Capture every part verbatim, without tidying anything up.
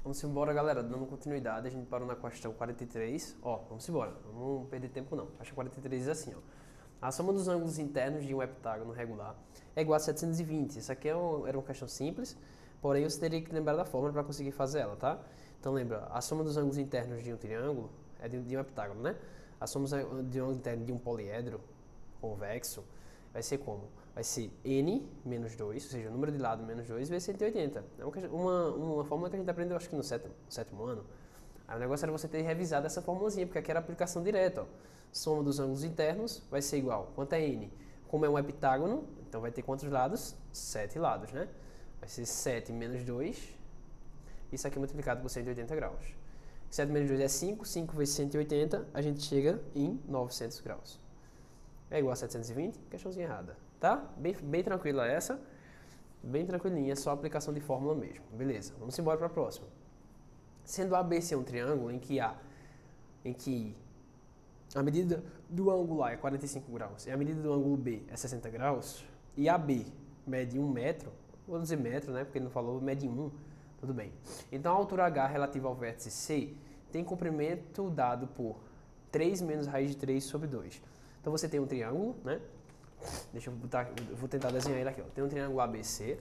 Vamos embora, galera, dando continuidade, a gente parou na questão quarenta e três, ó, vamos embora, não vamos perder tempo não. A questão quarenta e três diz assim, ó, a soma dos ângulos internos de um heptágono regular é igual a setecentos e vinte. Isso aqui é um, era uma questão simples, porém você teria que lembrar da fórmula para conseguir fazer ela, tá? Então lembra, a soma dos ângulos internos de um triângulo é de, de um heptágono, né? A soma de um ângulo interno de um poliedro convexo vai ser como? Vai ser n menos dois, ou seja, o número de lado menos dois vezes cento e oitenta. É uma, uma fórmula que a gente aprendeu, acho que no sétimo, sétimo ano. Aí o negócio era você ter revisado essa formulazinha, porque aqui era aplicação direta, ó. Soma dos ângulos internos vai ser igual. Quanto é n? Como é um heptágono, então vai ter quantos lados? sete lados, né? Vai ser sete menos dois, isso aqui multiplicado por cento e oitenta graus. sete menos dois é cinco, cinco vezes cento e oitenta, a gente chega em novecentos graus. É igual a setecentos e vinte, questãozinha errada, tá? Bem, bem tranquila essa, bem tranquilinha, só aplicação de fórmula mesmo. Beleza, vamos embora para a próxima. Sendo A B C um triângulo em que A, em que a medida do ângulo A é quarenta e cinco graus e a medida do ângulo B é sessenta graus, e A B mede um metro, vou dizer metro, né, porque ele não falou, mede um, tudo bem. Então a altura H relativa ao vértice C tem comprimento dado por três menos raiz de três sobre dois. Então você tem um triângulo, né? Deixa eu botar, eu vou tentar desenhar ele aqui, ó. Tem um triângulo A B C.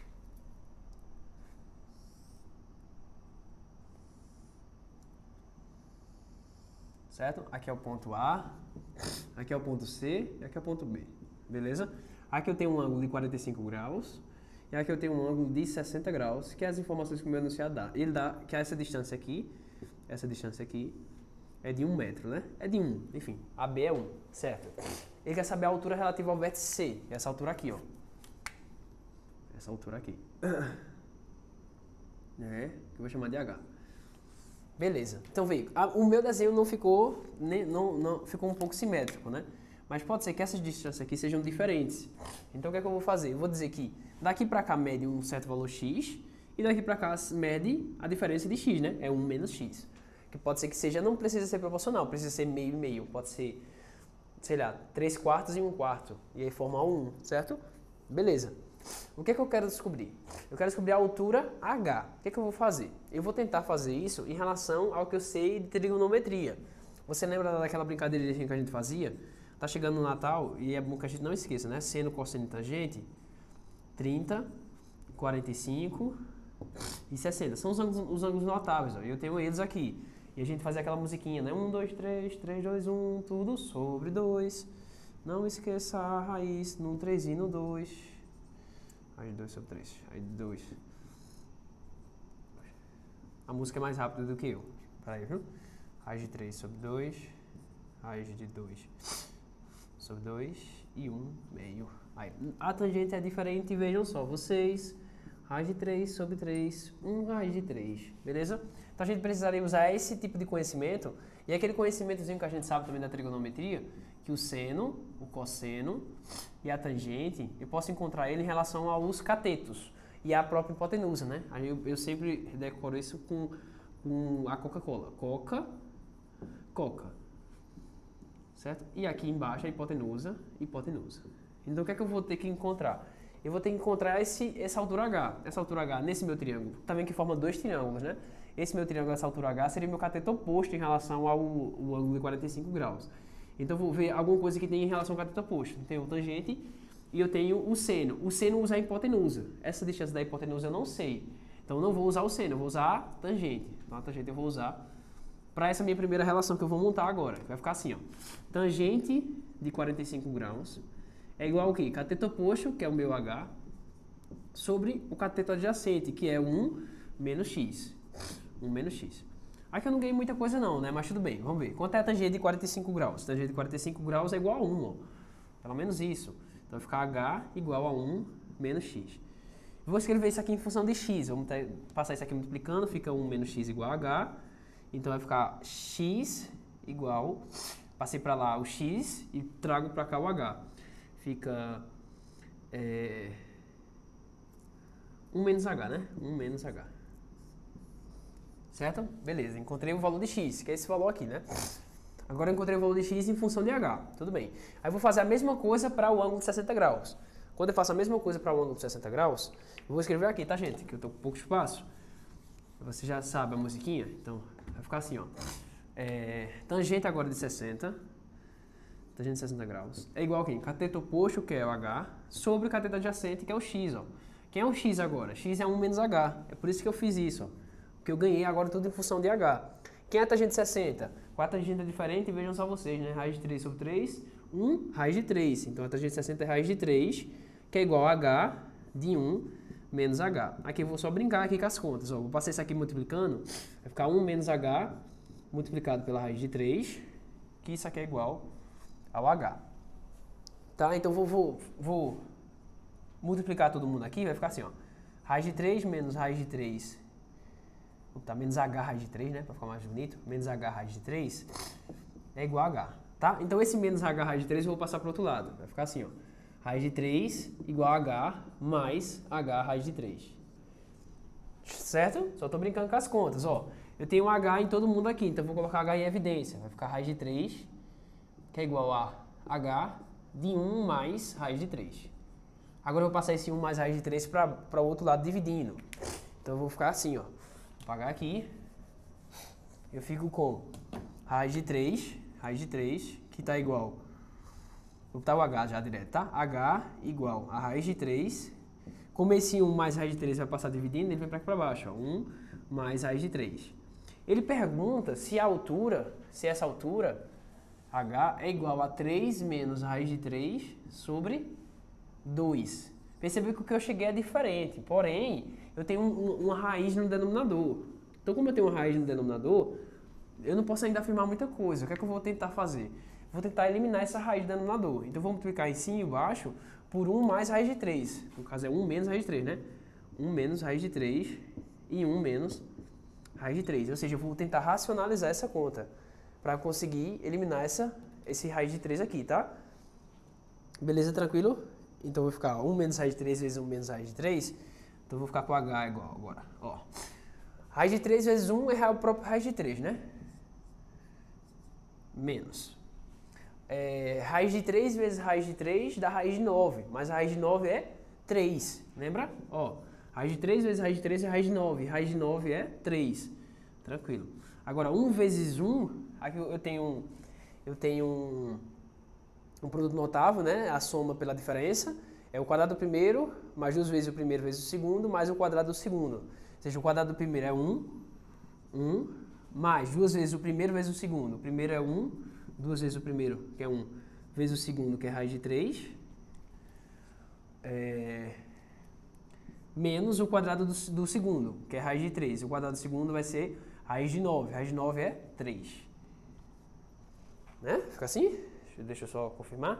Certo? Aqui é o ponto A, aqui é o ponto C e aqui é o ponto B. Beleza? Aqui eu tenho um ângulo de quarenta e cinco graus e aqui eu tenho um ângulo de sessenta graus, que é as informações que o meu enunciado dá. Ele dá que essa distância aqui, essa distância aqui, é de um metro, né? É de um, enfim. A B é um, certo? Ele quer saber a altura relativa ao vértice C. Essa altura aqui, ó. Essa altura aqui. É, que eu vou chamar de H. Beleza. Então, veio. O meu desenho não ficou, nem, não, não, ficou um pouco simétrico, né? Mas pode ser que essas distâncias aqui sejam diferentes. Então, o que é que eu vou fazer? Eu vou dizer que daqui pra cá mede um certo valor x e daqui pra cá mede a diferença de x, né? É um menos x. Que pode ser que seja, não precisa ser proporcional, precisa ser meio e meio, pode ser, sei lá, três quartos e um quarto, e aí formar um, certo? Beleza. O que é que eu quero descobrir? Eu quero descobrir a altura H. O que é que eu vou fazer? Eu vou tentar fazer isso em relação ao que eu sei de trigonometria. Você lembra daquela brincadeirinha que a gente fazia? Tá chegando no Natal e é bom que a gente não esqueça, né? Seno, cosseno e tangente, trinta, quarenta e cinco e sessenta. São os ângulos, os ângulos notáveis, ó. Eu tenho eles aqui. E a gente fazia aquela musiquinha, né? um, dois, três, três, dois, um, tudo sobre dois. Não esqueça a raiz no três e no dois. Raiz de dois sobre três. Raiz de dois. A música é mais rápida do que eu. Peraí, viu? Raiz de três sobre dois. Raiz de dois sobre dois. E um meio. Aí, a tangente é diferente, vejam só. Vocês... Raiz de três sobre três, um raiz de três, beleza? Então a gente precisaria usar esse tipo de conhecimento e aquele conhecimentozinho que a gente sabe também da trigonometria, que o seno, o cosseno e a tangente, eu posso encontrar ele em relação aos catetos e à própria hipotenusa, né? Aí eu, eu sempre decoro isso com, com a Coca-Cola. Coca, Coca, certo? E aqui embaixo a hipotenusa, hipotenusa. Então o que é que eu vou ter que encontrar? Eu vou ter que encontrar esse, essa altura H. Essa altura H nesse meu triângulo. Tá vendo que forma dois triângulos, né? Esse meu triângulo, essa altura H, seria meu cateto oposto em relação ao, ao ângulo de quarenta e cinco graus. Então eu vou ver alguma coisa que tem em relação ao cateto oposto. Tem o tangente e eu tenho o seno. O seno usa a hipotenusa. Essa distância da hipotenusa eu não sei. Então eu não vou usar o seno, eu vou usar a tangente. Então a tangente eu vou usar para essa minha primeira relação que eu vou montar agora. Vai ficar assim, ó. Tangente de quarenta e cinco graus é igual ao quê? Cateto oposto, que é o meu H, sobre o cateto adjacente, que é um menos x. um menos x. Aqui eu não ganhei muita coisa não, né? Mas tudo bem, vamos ver. Quanto é a tangente de quarenta e cinco graus? Tangente de quarenta e cinco graus é igual a um, ó. Pelo menos isso. Então vai ficar H igual a um menos x. Vou escrever isso aqui em função de x. Vamos ter, passar isso aqui multiplicando, fica um menos x igual a H. Então vai ficar x igual... Passei para lá o x e trago para cá o H. Fica é, um menos H, né? um menos H. Certo? Beleza, encontrei o valor de x, que é esse valor aqui, né? Agora eu encontrei o valor de x em função de H. Tudo bem. Aí eu vou fazer a mesma coisa para o ângulo de sessenta graus. Quando eu faço a mesma coisa para o ângulo de sessenta graus, eu vou escrever aqui, tá, gente? Que eu estou com pouco espaço. Você já sabe a musiquinha? Então, vai ficar assim, ó. É, tangente agora de sessenta. Tangente de sessenta graus. É igual a quem? Cateto oposto, que é o H, sobre o cateto adjacente, que é o X, ó. Quem é o X agora? X é um menos H. É por isso que eu fiz isso, ó. Porque eu ganhei agora tudo em função de H. Quem é a tangente de sessenta? Com a tangente é diferente, vejam só vocês, né? Raiz de três sobre três, um, raiz de três. Então, a tangente de sessenta é raiz de três, que é igual a H de um menos H. Aqui eu vou só brincar aqui com as contas, ó. Vou passar isso aqui multiplicando, vai ficar um menos H multiplicado pela raiz de três, que isso aqui é igual ao H. Tá? Então, vou, vou, vou multiplicar todo mundo aqui, vai ficar assim, ó. Raiz de três menos raiz de três, tá, menos H raiz de três, né, para ficar mais bonito, menos H raiz de três é igual a H, tá? Então, esse menos H raiz de três eu vou passar para o outro lado, vai ficar assim, ó. Raiz de três igual a H mais H raiz de três. Certo? Só tô brincando com as contas, ó. Eu tenho um H em todo mundo aqui, então eu vou colocar H em evidência. Vai ficar raiz de três, que é igual a H de um mais raiz de três. Agora eu vou passar esse um mais raiz de três para o outro lado dividindo. Então eu vou ficar assim, ó. Vou apagar aqui. Eu fico com raiz de três, raiz de três, que está igual... Vou botar o H já direto, tá? H igual a raiz de três. Como esse um mais raiz de três vai passar dividindo, ele vem para aqui para baixo, ó. um mais raiz de três. Ele pergunta se a altura, se essa altura, H, é igual a três menos raiz de três sobre dois. Percebeu que o que eu cheguei é diferente, porém, eu tenho um, um, uma raiz no denominador. Então, como eu tenho uma raiz no denominador, eu não posso ainda afirmar muita coisa. O que é que eu vou tentar fazer? Vou tentar eliminar essa raiz do denominador. Então, vou multiplicar em cima e embaixo por um mais raiz de três. No caso, é um menos raiz de três, né? um menos raiz de três e um menos raiz de três. Ou seja, eu vou tentar racionalizar essa conta para conseguir eliminar essa, esse raiz de três aqui, tá? Beleza, tranquilo? Então, eu vou ficar um menos raiz de três vezes um menos raiz de três. Então, eu vou ficar com H igual agora. Ó. Raiz de três vezes um é a própria raiz de três, né? Menos. É, raiz de três vezes raiz de três dá raiz de nove, mas a raiz de nove é três, lembra? Ó, raiz de três vezes raiz de três é raiz de nove, raiz de nove é três, tranquilo. Agora, um vezes um, aqui eu tenho um, eu tenho um, um produto notável, né? A soma pela diferença, é o quadrado do primeiro, mais duas vezes o primeiro vezes o segundo, mais o quadrado do segundo. Ou seja, o quadrado do primeiro é um, um, mais duas vezes o primeiro vezes o segundo. O primeiro é um, duas vezes o primeiro, que é um, vezes o segundo, que é raiz de três, é, menos o quadrado do, do segundo, que é raiz de três. O quadrado do segundo vai ser raiz de nove. Raiz de nove é três. Né? Fica assim? Deixa eu só confirmar.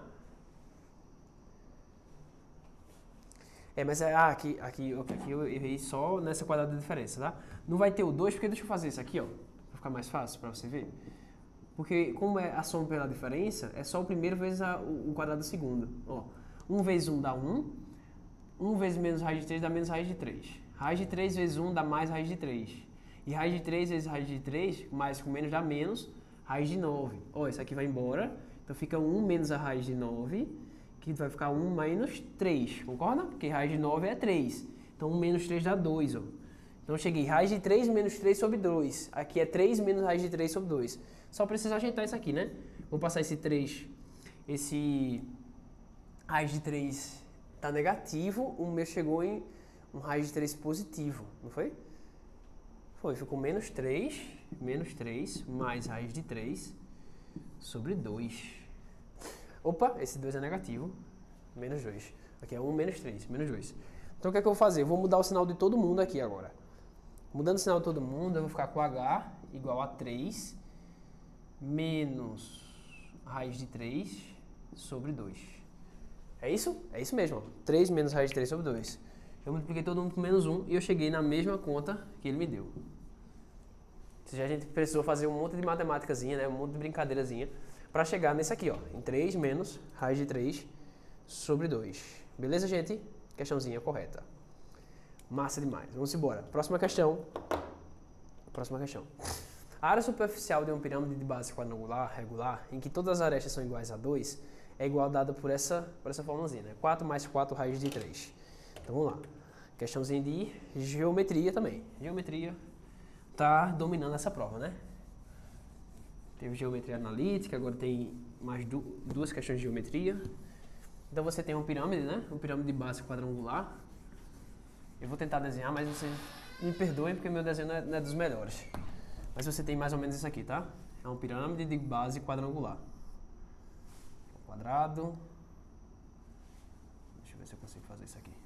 É, mas é, ah, aqui, aqui, aqui eu errei só nessa quadrada de diferença, tá? Não vai ter o dois, porque deixa eu fazer isso aqui, ó, pra ficar mais fácil pra você ver. Porque, como é a soma pela diferença, é só o primeiro vezes a, o, o quadrado do segundo. Ó, um vezes um dá um. um vezes menos raiz de três dá menos raiz de três. Raiz de três vezes um dá mais raiz de três. E raiz de três vezes raiz de três, mais com menos dá menos raiz de nove. Ó, isso aqui vai embora. Então, fica um menos a raiz de nove, que vai ficar um menos três. Concorda? Porque raiz de nove é três. Então, um menos três dá dois, ó. Então, eu cheguei raiz de três menos três sobre dois. Aqui é três menos raiz de três sobre dois. Só preciso ajeitar isso aqui, né? Vou passar esse três, esse raiz de três tá negativo, o meu chegou em um raiz de três positivo, não foi? Foi, ficou menos três, menos três, mais raiz de três sobre dois. Opa, esse dois é negativo, menos dois. Aqui é um menos três, menos dois. Então, o que é que eu vou fazer? Eu vou mudar o sinal de todo mundo aqui agora. Mudando o sinal de todo mundo, eu vou ficar com H igual a três menos raiz de três sobre dois. É isso? É isso mesmo. três menos raiz de três sobre dois. Eu multipliquei todo mundo por menos um e eu cheguei na mesma conta que ele me deu. Ou seja, a gente precisou fazer um monte de matemáticazinha, né? Um monte de brincadeirazinha para chegar nesse aqui, ó. Em três menos raiz de três sobre dois. Beleza, gente? Questãozinha correta. Massa demais. Vamos embora. Próxima questão. Próxima questão. A área superficial de uma pirâmide de base quadrangular regular, em que todas as arestas são iguais a dois, é igual dada por essa, por essa formulazinha, né? quatro mais quatro raiz de três. Então vamos lá. Questãozinha de geometria também. Geometria tá dominando essa prova, né? Teve geometria analítica, agora tem mais du duas questões de geometria. Então você tem uma pirâmide, né? Uma pirâmide de base quadrangular. Eu vou tentar desenhar, mas vocês me perdoem porque meu desenho não é, não é dos melhores. Mas você tem mais ou menos isso aqui, tá? É uma pirâmide de base quadrangular. Quadrado. Deixa eu ver se eu consigo fazer isso aqui.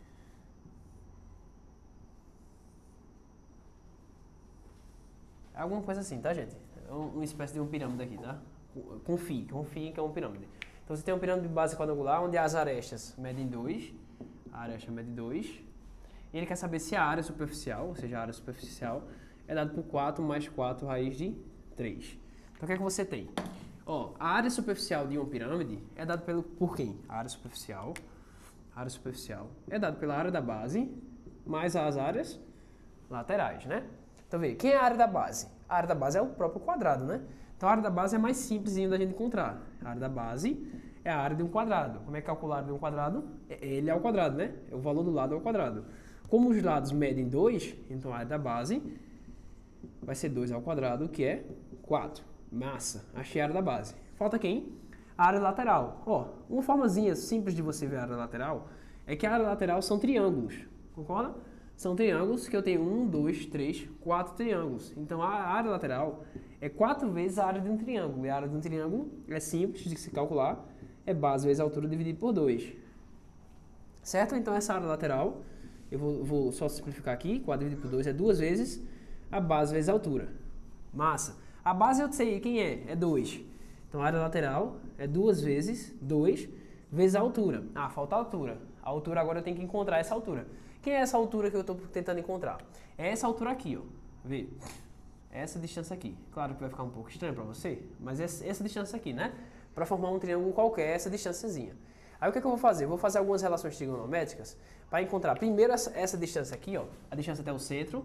É alguma coisa assim, tá, gente? É uma espécie de uma pirâmide aqui, tá? Confie, confie que é uma pirâmide. Então você tem uma pirâmide de base quadrangular, onde as arestas medem dois. A aresta mede dois. E ele quer saber se a área superficial, ou seja, a área superficial, é dada por quatro mais quatro raiz de três. Então o que é que você tem? Ó, a área superficial de uma pirâmide é dada pelo, por quem? A área superficial, a área superficial é dada pela área da base mais as áreas laterais, né? Então vê, quem é a área da base? A área da base é o próprio quadrado, né? Então a área da base é mais simplesinho da gente encontrar. A área da base é a área de um quadrado. Como é que calcular a área de um quadrado? Ele é o quadrado, né? O valor do lado é o quadrado. Como os lados medem dois, então a área da base vai ser dois ao quadrado, que é quatro. Massa. Achei a área da base. Falta quem? A área lateral. Ó, uma formazinha simples de você ver a área lateral é que a área lateral são triângulos. Concorda? São triângulos que eu tenho um, dois, três, quatro triângulos. Então a área lateral é quatro vezes a área de um triângulo. E a área de um triângulo é simples de se calcular. É base vezes a altura dividido por dois. Certo? Então essa área lateral, eu vou, vou só simplificar aqui. quatro dividido por dois é duas vezes a base vezes a altura. Massa. A base eu sei quem é. É dois. Então a área lateral é duas vezes dois vezes a altura. Ah, falta a altura. A altura agora eu tenho que encontrar essa altura. Quem é essa altura que eu estou tentando encontrar? É essa altura aqui, ó. Vê. Essa distância aqui. Claro que vai ficar um pouco estranho para você, mas essa, essa distância aqui, né? Para formar um triângulo qualquer, essa distânciazinha. Aí o que, é que eu vou fazer? Eu vou fazer algumas relações trigonométricas para encontrar primeiro essa, essa distância aqui, ó. A distância até o centro.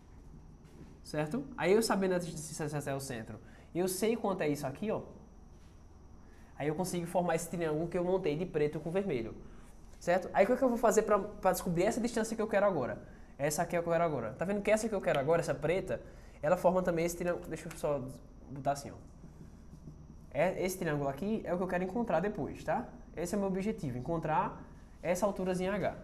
Certo? Aí eu sabendo a distância até o centro, eu sei quanto é isso aqui, ó. Aí eu consigo formar esse triângulo que eu montei de preto com vermelho. Certo? Aí o que, é que eu vou fazer para descobrir essa distância que eu quero agora? Essa aqui é a que eu quero agora. Tá vendo que essa que eu quero agora, essa preta, ela forma também esse triângulo. Deixa eu só botar assim, ó. É, esse triângulo aqui é o que eu quero encontrar depois, tá? Esse é o meu objetivo, encontrar essa alturazinha H.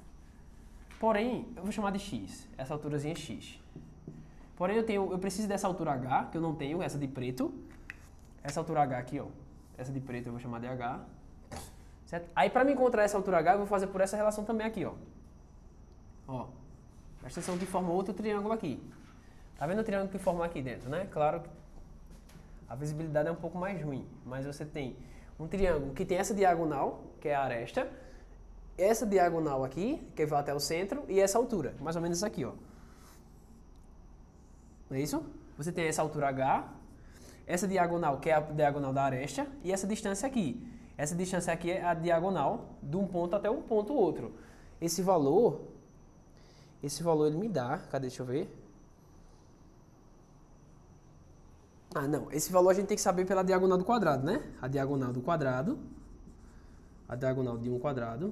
Porém, eu vou chamar de X, essa alturazinha X. Porém, eu, tenho, eu preciso dessa altura H, que eu não tenho, essa de preto. Essa altura H aqui, ó. Essa de preto eu vou chamar de H. Certo? Aí, para me encontrar essa altura H, eu vou fazer por essa relação também aqui, ó. Ó. Presta atenção que forma outro triângulo aqui. Tá vendo o triângulo que forma aqui dentro, né? Claro que a visibilidade é um pouco mais ruim, mas você tem um triângulo que tem essa diagonal, que é a aresta, essa diagonal aqui, que vai até o centro, e essa altura, mais ou menos isso aqui, ó. Não é isso? Você tem essa altura H, essa diagonal, que é a diagonal da aresta, e essa distância aqui. Essa distância aqui é a diagonal de um ponto até um ponto outro. Esse valor, esse valor ele me dá, cadê, deixa eu ver. Ah, não, esse valor a gente tem que saber pela diagonal do quadrado, né? A diagonal do quadrado, a diagonal de um quadrado,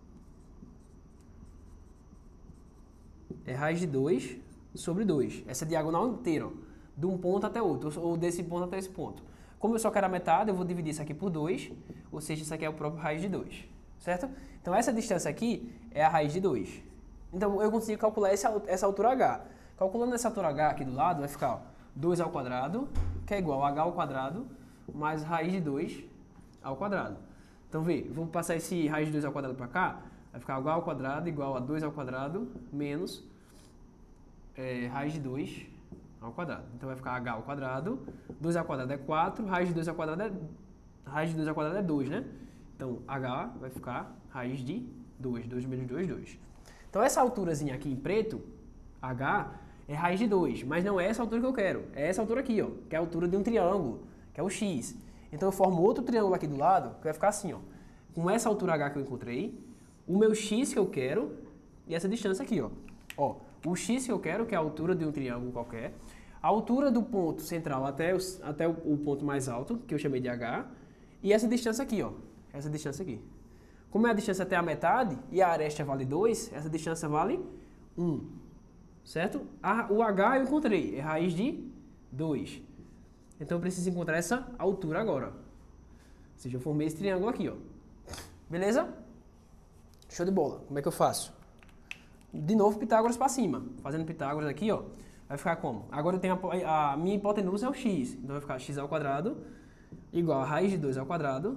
é raiz de dois sobre dois. Essa diagonal inteira, ó, de um ponto até outro, ou desse ponto até esse ponto. Como eu só quero a metade, eu vou dividir isso aqui por dois, ou seja, isso aqui é o próprio raiz de dois, certo? Então essa distância aqui é a raiz de dois. Então eu consigo calcular essa, essa altura H. Calculando essa altura H aqui do lado, vai ficar, ó, dois ao quadrado, que é igual a H ao quadrado, mais raiz de dois ao quadrado. Então vê, vou passar esse raiz de dois ao quadrado para cá, vai ficar H ao quadrado igual a dois ao quadrado, menos é, raiz de dois ao quadrado. Então vai ficar H ao quadrado, dois ao quadrado é quatro, raiz de dois ao quadrado é, raiz de dois ao quadrado é dois, né? Então H vai ficar raiz de dois, dois menos dois, dois. Então essa alturazinha aqui em preto, H, é raiz de dois, mas não é essa altura que eu quero. É essa altura aqui, ó, que é a altura de um triângulo, que é o X. Então eu formo outro triângulo aqui do lado, que vai ficar assim, ó. Com essa altura H que eu encontrei, o meu X que eu quero e essa distância aqui, ó. Ó, o X que eu quero, que é a altura de um triângulo qualquer, a altura do ponto central até, o, até o ponto mais alto, que eu chamei de H, e essa distância aqui, ó. Essa distância aqui. Como é a distância até a metade, e a aresta vale dois, essa distância vale um. certo? A, o H eu encontrei, é raiz de dois. Então eu preciso encontrar essa altura agora. Ou seja, eu formei esse triângulo aqui, ó. Beleza? Show de bola. Como é que eu faço? De novo, Pitágoras para cima. Fazendo Pitágoras aqui, ó. Vai ficar como? Agora eu tenho a, a minha hipotenusa é o x. Então vai ficar x ao quadrado igual a raiz de dois ao quadrado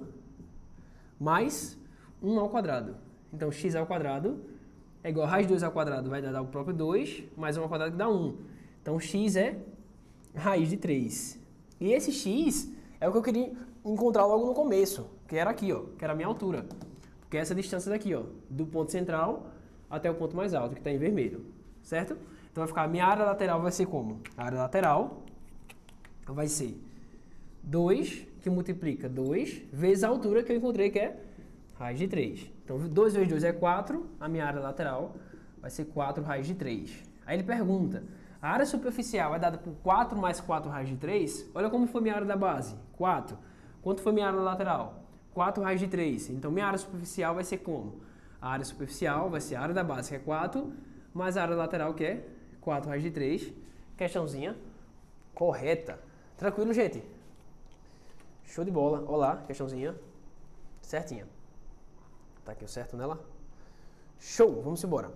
mais um ao quadrado. Então x ao quadrado é igual a raiz de dois ao quadrado, vai dar o próprio dois, mais um ao quadrado que dá um. Então x é raiz de três. E esse x é o que eu queria encontrar logo no começo, que era aqui, ó, que era a minha altura. Que é essa distância daqui, ó, do ponto central até o ponto mais alto, que está em vermelho, certo? Então vai ficar, a minha área lateral vai ser como? A área lateral vai ser dois, que multiplica dois, vezes a altura que eu encontrei, que é raiz de três. Então dois vezes dois é quatro, a minha área lateral vai ser quatro raiz de três. Aí ele pergunta, a área superficial é dada por quatro mais quatro raiz de três? Olha como foi minha área da base, quatro. Quanto foi minha área lateral? quatro raiz de três. Então, minha área superficial vai ser como? A área superficial vai ser a área da base, que é quatro, mais a área lateral, que é quatro raiz de três. Questãozinha correta. Tranquilo, gente? Show de bola. Olá, questãozinha certinha. Tá aqui o certo nela? Show! Vamos embora.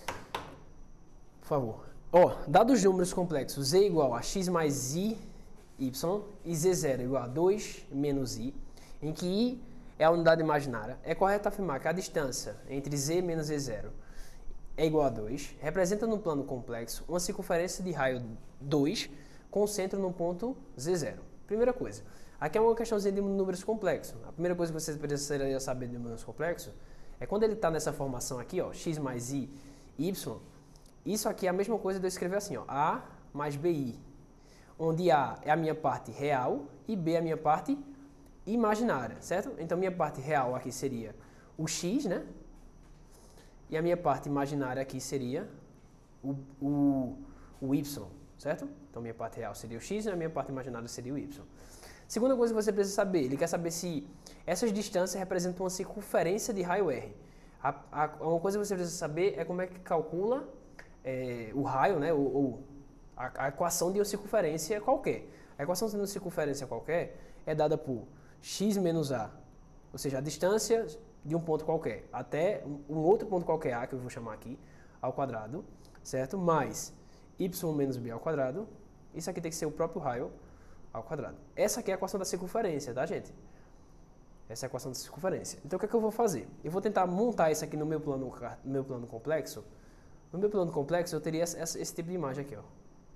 Por favor. Ó, dados os números complexos z igual a x mais i, y, e z zero igual a dois menos i, em que i é a unidade imaginária, é correto afirmar que a distância entre z menos z zero é igual a dois, representa no plano complexo uma circunferência de raio dois com centro no ponto z zero. Primeira coisa, aqui é uma questãozinha de números complexos. A primeira coisa que você precisaria saber de números complexos é quando ele está nessa formação aqui, ó, x mais i, y, isso aqui é a mesma coisa de eu escrever assim, ó, a mais bi, onde a é a minha parte real e b é a minha parte imaginária, certo? Então, minha parte real aqui seria o x, né? E a minha parte imaginária aqui seria o, o, o y, certo? Então, minha parte real seria o x e a minha parte imaginária seria o y. Segunda coisa que você precisa saber, ele quer saber se essas distâncias representam uma circunferência de raio R. A, a, uma coisa que você precisa saber é como é que calcula é, o raio, né? Ou, ou a, a equação de uma circunferência qualquer. A equação de uma circunferência qualquer é dada por x menos a, ou seja, a distância de um ponto qualquer até um outro ponto qualquer a, que eu vou chamar aqui, ao quadrado, certo? Mais y menos b ao quadrado. Isso aqui tem que ser o próprio raio ao quadrado. Essa aqui é a equação da circunferência, tá, gente? Essa é a equação da circunferência. Então, o que é que eu vou fazer? Eu vou tentar montar isso aqui no meu plano, no meu plano complexo. No meu plano complexo, eu teria essa, esse tipo de imagem aqui, ó.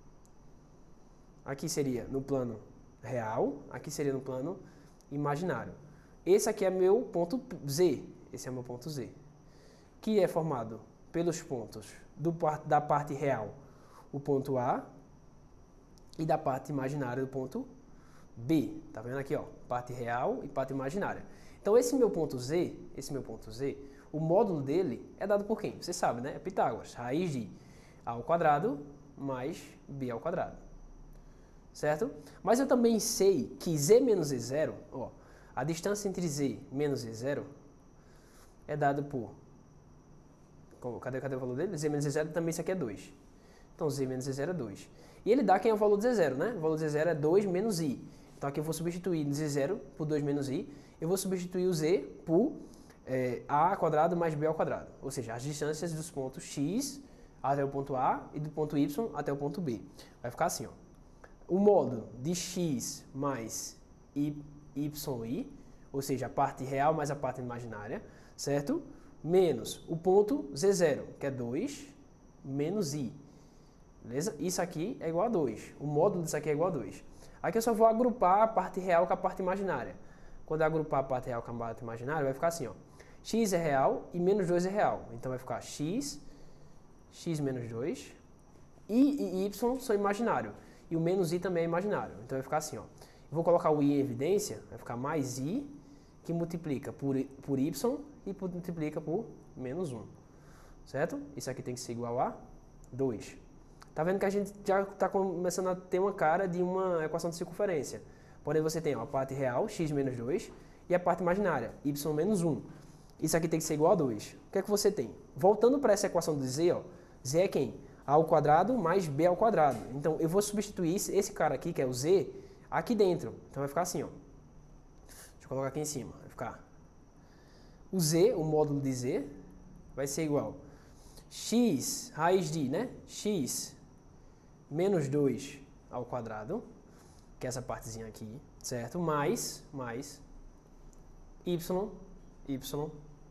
Aqui seria no plano real, aqui seria no plano imaginário. Esse aqui é meu ponto Z, esse é meu ponto Z, que é formado pelos pontos do, da parte real, o ponto A, e da parte imaginária do ponto B. Tá vendo aqui, ó, parte real e parte imaginária. Então esse meu ponto Z, esse meu ponto Z, o módulo dele é dado por quem? Você sabe, né? É Pitágoras, raiz de A ao quadrado mais B ao quadrado. Certo? Mas eu também sei que z menos z zero, ó, a distância entre z menos z zero é dada por... Cadê, cadê o valor dele? Z menos z zero também isso aqui é dois. Então z menos z zero é dois. E ele dá quem é o valor de z zero, né? O valor de z zero é dois menos i. Então aqui eu vou substituir z zero por dois menos i. Eu vou substituir o z por é, a ao quadrado mais b ao quadrado. Ou seja, as distâncias dos pontos x até o ponto A e do ponto y até o ponto B. Vai ficar assim, ó. O módulo de x mais yi, ou seja, a parte real mais a parte imaginária, certo? Menos o ponto z zero, que é dois, menos i. Beleza? Isso aqui é igual a dois. O módulo disso aqui é igual a dois. Aqui eu só vou agrupar a parte real com a parte imaginária. Quando eu agrupar a parte real com a parte imaginária, vai ficar assim, ó. X é real e menos dois é real. Então vai ficar x, x menos dois, i e y são imaginários. E o menos i também é imaginário. Então vai ficar assim, ó. Eu vou colocar o i em evidência, vai ficar mais i, que multiplica por, por y e multiplica por menos um. Certo? Isso aqui tem que ser igual a dois. Tá vendo que a gente já está começando a ter uma cara de uma equação de circunferência. Porém, você tem ó, a parte real, x menos dois, e a parte imaginária, y menos um. Isso aqui tem que ser igual a dois. O que é que você tem? Voltando para essa equação de z, ó, z é quem? ao quadrado mais b ao quadrado. Então, eu vou substituir esse cara aqui, que é o z, aqui dentro. Então, vai ficar assim, ó. Deixa eu colocar aqui em cima. Vai ficar o z, o módulo de z, vai ser igual x raiz de, né? X menos dois ao quadrado, que é essa partezinha aqui, certo? Mais, mais y, y,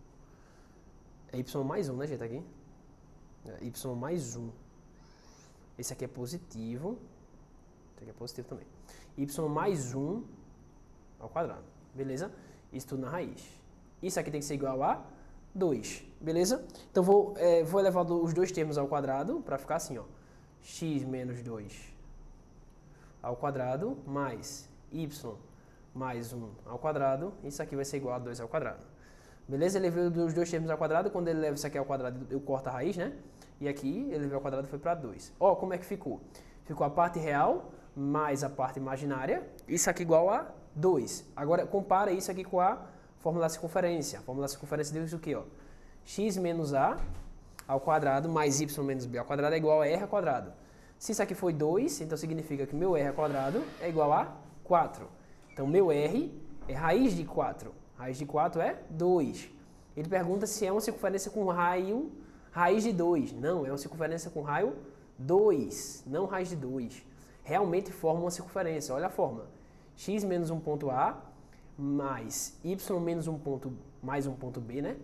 é y mais um, né, gente, aqui? É y mais um. Esse aqui é positivo. Esse aqui é positivo também. Y mais um ao quadrado. Beleza? Isso tudo na raiz. Isso aqui tem que ser igual a dois. Beleza? Então, vou, é, vou elevar os dois termos ao quadrado para ficar assim, ó. X menos dois ao quadrado mais y mais um ao quadrado. Isso aqui vai ser igual a dois ao quadrado. Beleza? Ele levou os dois termos ao quadrado. Quando ele leva isso aqui ao quadrado, eu corto a raiz, né? E aqui, ele levou ao quadrado e foi para dois. Ó, como é que ficou? Ficou a parte real mais a parte imaginária. Isso aqui igual a dois. Agora, compara isso aqui com a fórmula da circunferência. A fórmula da circunferência diz o quê? Ó? X menos a ao quadrado mais y menos b ao quadrado é igual a r ao quadrado. Se isso aqui foi dois, então significa que meu r ao quadrado é igual a quatro. Então, meu r é raiz de quatro. Raiz de quatro é dois. Ele pergunta se é uma circunferência com raio raiz de dois. Não, é uma circunferência com raio dois, não raiz de dois. Realmente forma uma circunferência. Olha a forma. X menos um ponto A mais y menos um ponto, mais um ponto B, né?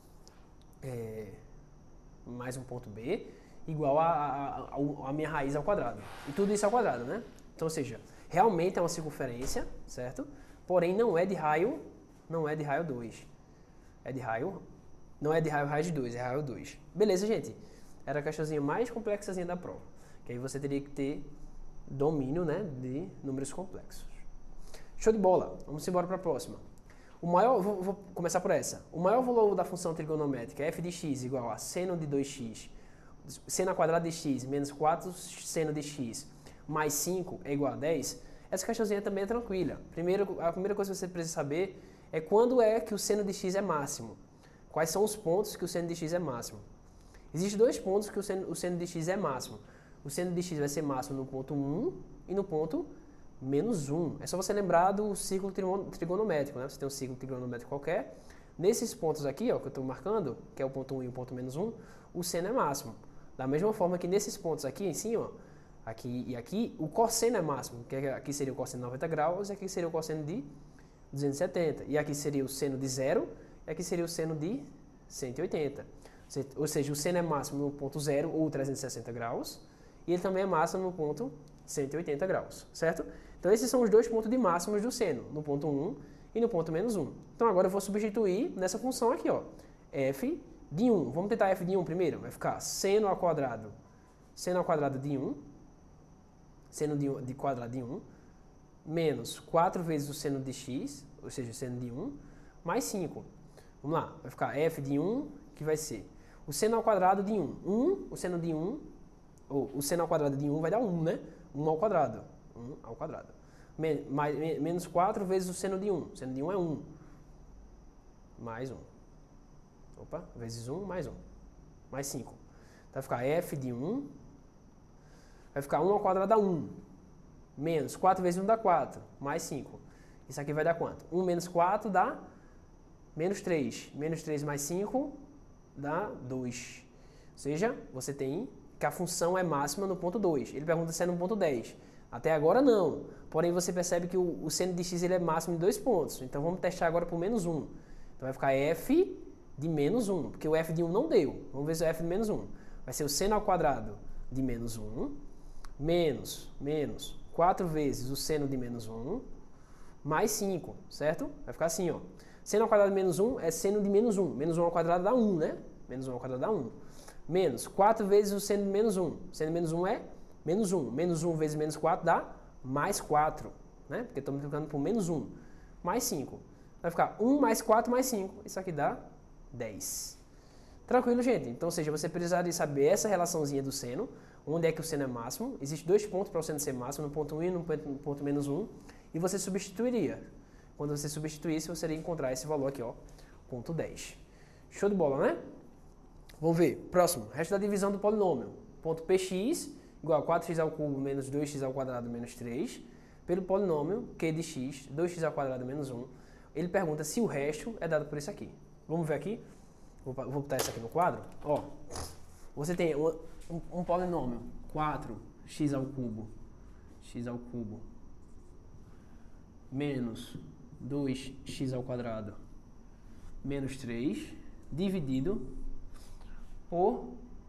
É, mais um ponto B igual a, a, a, a minha raiz ao quadrado. E tudo isso ao quadrado, né? Então, ou seja, realmente é uma circunferência, certo? Porém, não é de raio, não é de raio dois. É de raio, não é de raio raiz de dois, é raio dois. Beleza, gente? Era a questãozinha mais complexazinha da prova. Que aí você teria que ter domínio, né, de números complexos. Show de bola. Vamos embora para a próxima. O maior, vou, vou começar por essa. O maior valor da função trigonométrica é f de x igual a seno de dois x, seno ao quadrado de x menos quatro seno de x mais cinco é igual a dez. Essa questãozinha também é tranquila. Primeiro, a primeira coisa que você precisa saber é quando é que o seno de x é máximo. Quais são os pontos que o seno de x é máximo? Existem dois pontos que o seno, o seno de x é máximo. O seno de x vai ser máximo no ponto um e no ponto menos um. É só você lembrar do círculo trigonométrico, né? Você tem um círculo trigonométrico qualquer. Nesses pontos aqui, ó, que eu estou marcando, que é o ponto um e o ponto menos um, o seno é máximo. Da mesma forma que nesses pontos aqui em cima, ó, aqui e aqui, o cosseno é máximo. Que aqui seria o cosseno de noventa graus e aqui seria o cosseno de duzentos e setenta. E aqui seria o seno de zero e aqui seria o seno de cento e oitenta. Ou seja, o seno é máximo no ponto zero ou trezentos e sessenta graus e ele também é máximo no ponto cento e oitenta graus, certo? Então esses são os dois pontos de máximos do seno, no ponto um e no ponto menos um. Então agora eu vou substituir nessa função aqui, ó, f de um. Vamos tentar f de um primeiro? Vai ficar seno ao quadrado, seno ao quadrado de um, seno de, de quadrado de um, menos quatro vezes o seno de x, ou seja, o seno de um, mais cinco. Vamos lá, vai ficar f de um, que vai ser o seno ao quadrado de um. um, o seno de um, ou o seno ao quadrado de um vai dar um, né? um ao quadrado. um ao quadrado. Men mais, men menos quatro vezes o seno de um. O seno de um é um. Mais um. Opa, vezes um, mais um. Mais cinco. Vai ficar f de um. Vai ficar um ao quadrado dá um. Menos quatro vezes um dá quatro. Mais cinco. Isso aqui vai dar quanto? um menos quatro dá menos três. Menos três mais cinco dá dois. Ou seja, você tem que a função é máxima no ponto dois. Ele pergunta se é no ponto dez. Até agora não. Porém, você percebe que o, o seno de x ele é máximo em dois pontos. Então, vamos testar agora por menos um. Então, vai ficar f de menos um. Porque o f de um não deu. Vamos ver se é o f de menos um. Vai ser o seno ao quadrado de menos um. Menos, menos, quatro vezes o seno de menos um. Mais cinco, certo? Vai ficar assim, ó. Seno ao quadrado de menos um é seno de menos um. Menos um ao quadrado dá um, né? Menos um ao quadrado dá um. Menos quatro vezes o seno de menos um. Seno de menos um é menos um. Menos um vezes menos quatro dá mais quatro. Né? Porque estamos multiplicando por menos um. Mais cinco. Vai ficar um mais quatro mais cinco. Isso aqui dá dez. Tranquilo, gente? Então, ou seja, você precisaria saber essa relaçãozinha do seno. Onde é que o seno é máximo. Existem dois pontos para o seno ser máximo. No ponto um e no ponto, no ponto menos um. E você substituiria. Quando você substituísse, você iria encontrar esse valor aqui, ó. Ponto dez. Show de bola, né? Vamos ver. Próximo. Resto da divisão do polinômio. ponto px igual a quatro x ao cubo menos dois x ao quadrado menos três, pelo polinômio q de x, dois x ao quadrado menos um. Ele pergunta se o resto é dado por isso aqui. Vamos ver aqui? Vou, vou botar isso aqui no quadro. Ó, você tem um, um, um polinômio, quatro x ao cubo, x ao cubo, menos dois x ao quadrado, menos três, dividido por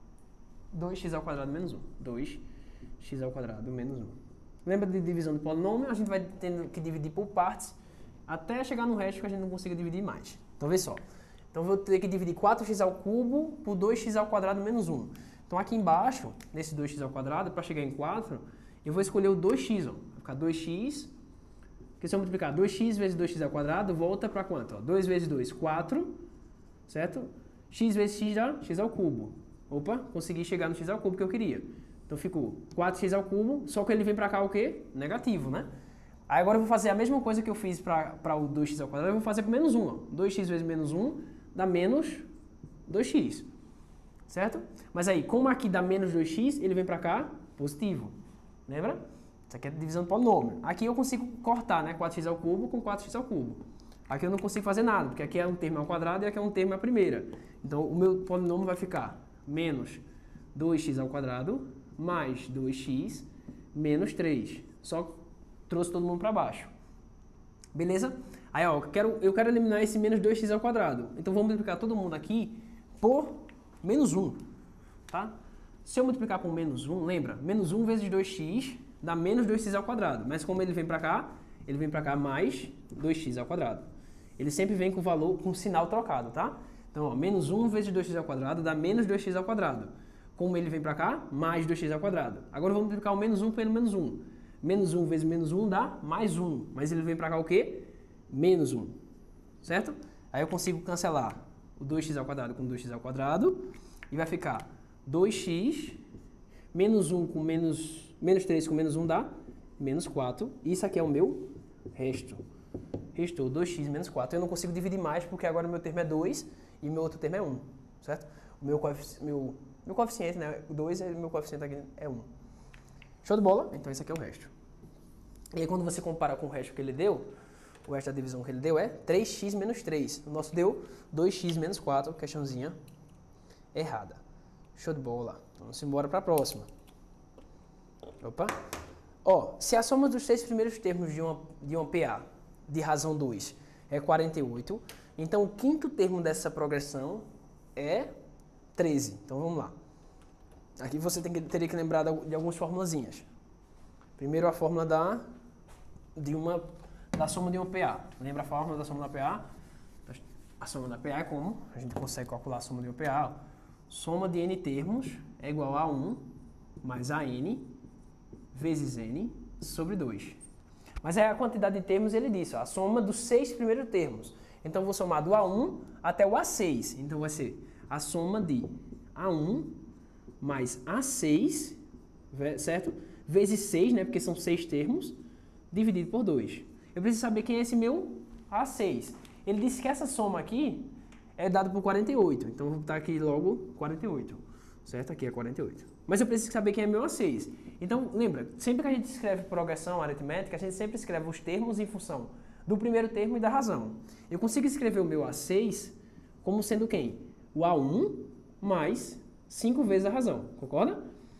dois x ao quadrado menos um. dois x ao quadrado menos um. Lembra de divisão de polinômio? A gente vai tendo que dividir por partes até chegar no resto que a gente não consiga dividir mais. Então, vê só. Então, eu vou ter que dividir quatro x ao cubo por dois x ao quadrado menos um. Então, aqui embaixo, nesse dois x ao quadrado, para chegar em quatro, eu vou escolher o dois x. Ó. Vai ficar dois x. Porque se eu multiplicar dois x vezes dois x ao quadrado, volta para quanto? Ó? dois vezes dois, quatro. Certo? X vezes x dá x ao cubo. Opa, consegui chegar no x ao cubo que eu queria. Então, ficou quatro x ao cubo, só que ele vem para cá o quê? Negativo, né? Aí agora eu vou fazer a mesma coisa que eu fiz para o dois x ao quadrado, eu vou fazer com menos um. Ó. dois x vezes menos um dá menos dois x. Certo? Mas aí, como aqui dá menos dois x, ele vem para cá positivo. Lembra? Isso aqui é divisão de polinômio. Aqui eu consigo cortar, né? quatro x ao cubo com quatro x ao cubo. Aqui eu não consigo fazer nada, porque aqui é um termo ao quadrado e aqui é um termo à primeira. Então, o meu polinômio vai ficar menos dois x ao quadrado mais dois x menos três. Só trouxe todo mundo para baixo. Beleza? Aí, ó, eu quero, eu quero eliminar esse menos dois x ao quadrado. Então, vou multiplicar todo mundo aqui por menos um. Tá? Se eu multiplicar por menos um, lembra? Menos um vezes dois x dá menos dois x ao quadrado. Mas como ele vem para cá, ele vem para cá mais dois x ao quadrado. Ele sempre vem com o valor, com o sinal trocado, tá? Então, ó, menos um vezes dois x ao quadrado dá menos dois x ao quadrado. Como ele vem para cá, mais dois x ao quadrado. Agora, eu vou multiplicar o menos um pelo menos um. Menos um vezes menos um dá mais um. Mas ele vem para cá o quê? Menos um. Certo? Aí eu consigo cancelar o dois x ao quadrado com dois x ao quadrado. E vai ficar dois x menos um com menos, menos três com menos um dá menos quatro. Isso aqui é o meu resto. Restou dois x menos quatro. Eu não consigo dividir mais porque agora o meu termo é dois e o meu outro termo é um. Certo? O meu, coefici meu, meu coeficiente, né? dois e o meu coeficiente aqui é um. Show de bola? Então esse aqui é o resto. E aí quando você compara com o resto que ele deu, o resto da divisão que ele deu é três x menos três. O nosso deu dois x menos quatro, questãozinha errada. Show de bola. Vamos embora para a próxima. Opa. Ó, se a soma dos três primeiros termos de uma, de uma P A de razão dois é quarenta e oito, então o quinto termo dessa progressão é treze. Então vamos lá. Aqui você tem que, teria que lembrar de algumas formulazinhas. Primeiro a fórmula da, de uma, da soma de uma P A. Lembra a fórmula da soma da P A? A soma da P A é como? A gente consegue calcular a soma de uma P A. Soma de n termos é igual a um mais a n vezes n sobre dois. Mas é a quantidade de termos, ele disse, ó, a soma dos seis primeiros termos. Então, eu vou somar do A um até o A seis. Então, vai ser a soma de A um mais A seis, certo? Vezes seis, né? Porque são seis termos, dividido por dois. Eu preciso saber quem é esse meu A seis. Ele disse que essa soma aqui é dada por quarenta e oito. Então, eu vou botar aqui logo quarenta e oito. Certo? Aqui é quarenta e oito. Mas eu preciso saber quem é meu A seis. Então, lembra, sempre que a gente escreve progressão aritmética, a gente sempre escreve os termos em função do primeiro termo e da razão. Eu consigo escrever o meu A seis como sendo quem? O A um mais cinco vezes a razão. Concorda?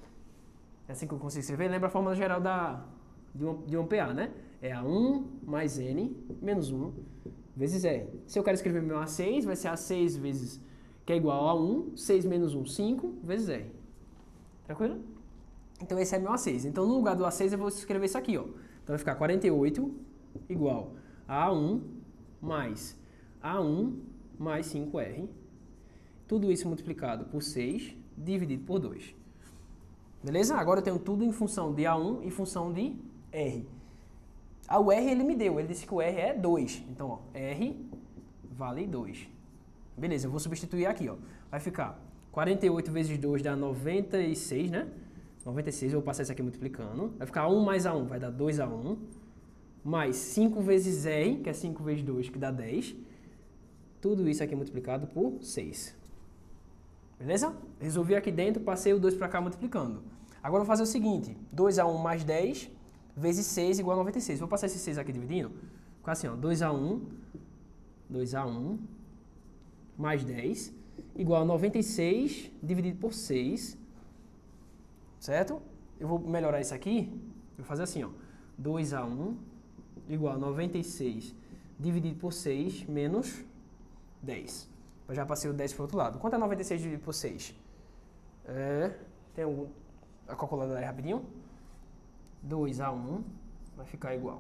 É assim que eu consigo escrever. Lembra a fórmula geral da, de, uma, de uma P A, né? É A um mais N menos um vezes R. Se eu quero escrever meu A seis, vai ser A seis vezes, que é igual a um, seis menos um, cinco, vezes R. Tranquilo? Então esse é meu A seis. Então no lugar do A seis eu vou escrever isso aqui, ó. Então vai ficar quarenta e oito igual a A um mais A um mais cinco R. Tudo isso multiplicado por seis, dividido por dois. Beleza? Agora eu tenho tudo em função de A um e função de R. Ah, o R ele me deu, ele disse que o R é dois. Então, ó, R vale dois. Beleza, eu vou substituir aqui, ó. Vai ficar quarenta e oito vezes dois dá noventa e seis, né? noventa e seis, eu vou passar isso aqui multiplicando. Vai ficar um mais A um, vai dar dois A um. Mais cinco vezes R, que é cinco vezes dois, que dá dez. Tudo isso aqui multiplicado por seis. Beleza? Resolvi aqui dentro, passei o dois para cá multiplicando. Agora eu vou fazer o seguinte, dois a um mais dez vezes seis igual a noventa e seis. Vou passar esse seis aqui dividindo. Fica assim, ó, dois a um, dois a um mais dez igual a noventa e seis dividido por seis, certo? Eu vou melhorar isso aqui, vou fazer assim, ó, dois a um igual a noventa e seis dividido por seis menos dez. Eu já passei o dez para o outro lado. Quanto é noventa e seis dividido por seis? É, tem algum, a calculadora aí rapidinho? dois a um vai ficar igual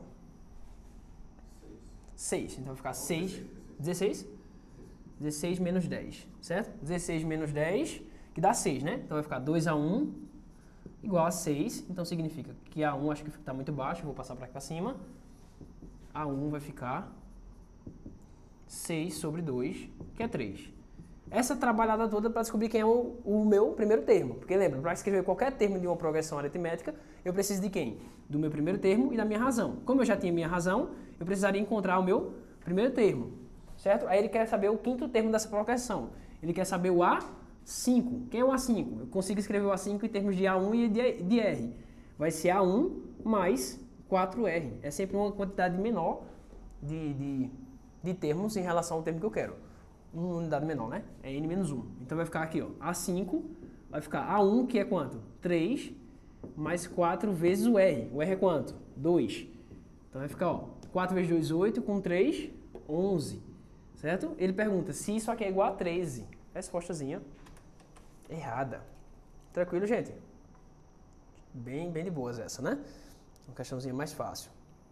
seis. Então vai ficar seis, dezesseis? dezesseis menos dez, certo? dezesseis menos dez, que dá seis, né? Então vai ficar dois a um igual a seis. Então significa que A um acho que está muito baixo, vou passar para aqui para cima. A um vai ficar seis sobre dois, que é três. Essa trabalhada toda para descobrir quem é o, o meu primeiro termo. Porque lembra, para escrever qualquer termo de uma progressão aritmética, eu preciso de quem? Do meu primeiro termo e da minha razão. Como eu já tinha minha razão, eu precisaria encontrar o meu primeiro termo, certo? Aí ele quer saber o quinto termo dessa progressão. Ele quer saber o A cinco. Quem é o A cinco? Eu consigo escrever o A cinco em termos de A um e de, de R. Vai ser A um mais quatro R. É sempre uma quantidade menor de, de, de termos em relação ao termo que eu quero. Uma unidade menor, né? É N menos um. Então vai ficar aqui, ó, A cinco, vai ficar A um, que é quanto? três, mais quatro vezes o R. O R é quanto? dois. Então vai ficar, ó, quatro vezes dois, oito, com três, onze. Certo? Ele pergunta se isso aqui é igual a treze. Respostazinha errada. Tranquilo, gente? Bem, bem de boas essa, né? Uma questãozinha mais fácil.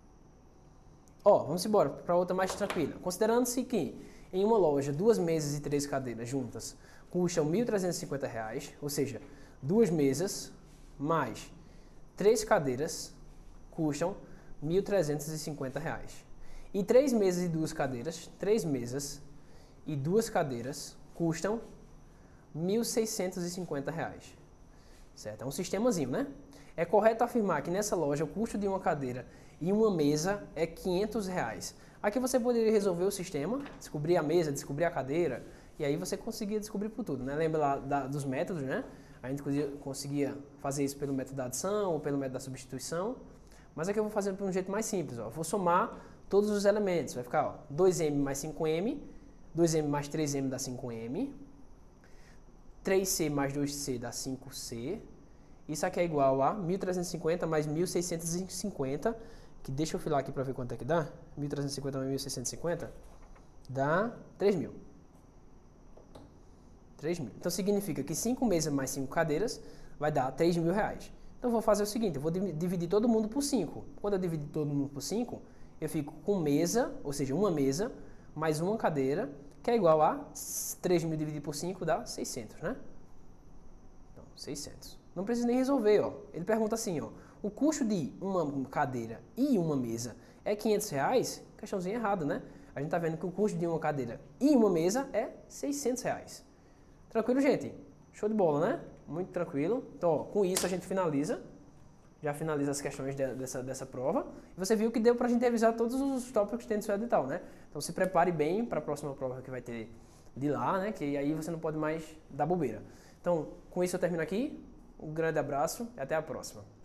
Ó, vamos embora para outra mais tranquila. Considerando-se que em uma loja, duas mesas e três cadeiras juntas custam mil trezentos e cinquenta reais, ou seja, duas mesas mais três cadeiras custam mil trezentos e cinquenta reais. E três mesas e duas cadeiras, três mesas e duas cadeiras custam mil seiscentos e cinquenta reais. Certo? É um sistemazinho, né? É correto afirmar que nessa loja o custo de uma cadeira e uma mesa é quinhentos reais. Aqui você poderia resolver o sistema, descobrir a mesa, descobrir a cadeira, e aí você conseguia descobrir por tudo, né? Lembra lá da, dos métodos, né? A gente conseguia fazer isso pelo método da adição ou pelo método da substituição. Mas aqui eu vou fazer de um jeito mais simples, ó. Vou somar todos os elementos. Vai ficar, ó, dois m mais cinco m, dois m mais três m dá cinco m, três c mais dois c dá cinco c. Isso aqui é igual a mil trezentos e cinquenta mais mil seiscentos e cinquenta, que deixa eu filar aqui para ver quanto é que dá. mil trezentos e cinquenta mais mil seiscentos e cinquenta dá três mil. três mil. Então significa que cinco mesas mais cinco cadeiras vai dar três mil reais. Então eu vou fazer o seguinte, eu vou dividir todo mundo por cinco. Quando eu dividir todo mundo por cinco, eu fico com mesa, ou seja, uma mesa, mais uma cadeira, que é igual a três mil dividido por cinco dá seiscentos, né? Então, seiscentos. Não precisa nem resolver, ó. Ele pergunta assim, ó, o custo de uma cadeira e uma mesa é quinhentos reais? Questãozinha errada, né? A gente tá vendo que o custo de uma cadeira e uma mesa é seiscentos reais. Tranquilo, gente? Show de bola, né? Muito tranquilo. Então, ó, com isso a gente finaliza. Já finaliza as questões de, dessa, dessa prova. E você viu que deu pra gente revisar todos os tópicos que tem no seu edital, né? Então se prepare bem para a próxima prova que vai ter de lá, né? Que aí você não pode mais dar bobeira. Então, com isso eu termino aqui. Um grande abraço e até a próxima.